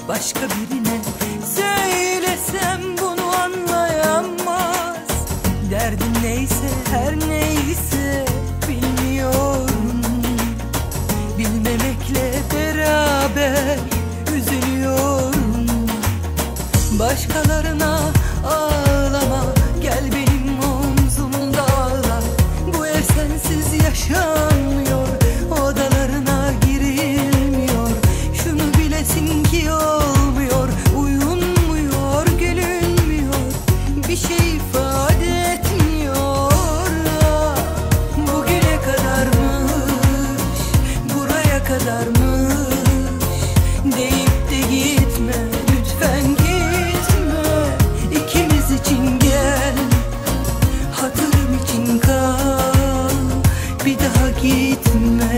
başka birine. Söylesem bunu anlayamaz. Derdin neyse her neyse bilmiyorum. Bilmemekle beraber üzülüyorum. Başkalarına ağlama, gel benim omzumda ağla. Bu ev sensiz yaşanmıyor, odalarına girilmiyor. Şunu bilesin ki olmuyor, uyunmuyor, gülünmüyor. Bir şey ifade etmiyor. Bugüne kadarmış, buraya kadarmış deyip de gitme, lütfen gitme. İkimiz için gel, hatırım için kal, bir daha gitme.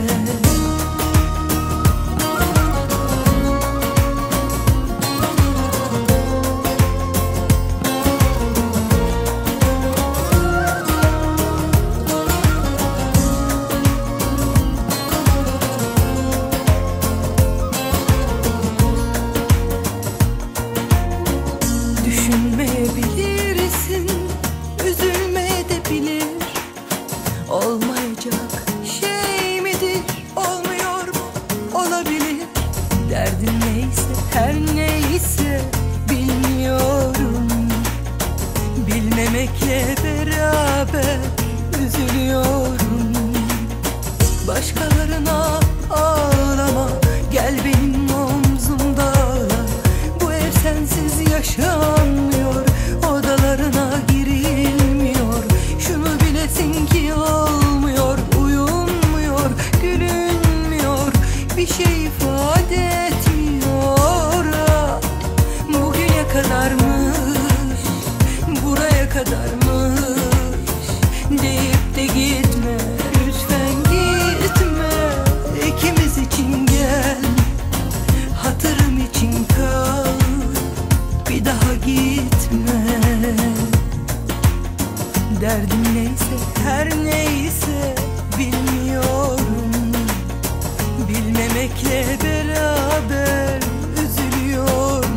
Düşünmeyebilirsin, üzülmeyebilir. Olmayacak şey midir, olmuyor mu? Olabilir. Derdin neyse her neyse bilmiyorum. Bilmemekle beraber üzülüyorum. Başkalarına ağlama, gel benim omzumda ağla. Bu ev sensiz yaşanmıyor, odalarına girilmiyor. Şunu bilesin ki olmuyor, uyunmuyor, gülünmüyor. Bir şey ifade etmiyor. Bugüne kadarmış, buraya kadarmış deyip de gitme, lütfen gitme. İkimiz için gel, hatırım için kal, bir daha gitme. Derdin neyse her neyse bilmiyorum. Bilmemekle beraber üzülüyorum.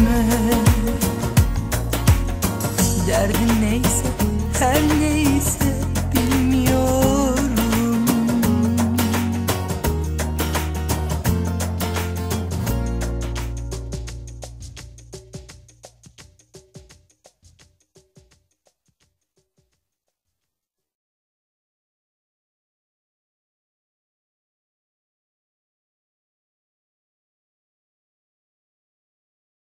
Derdin neyse her neyse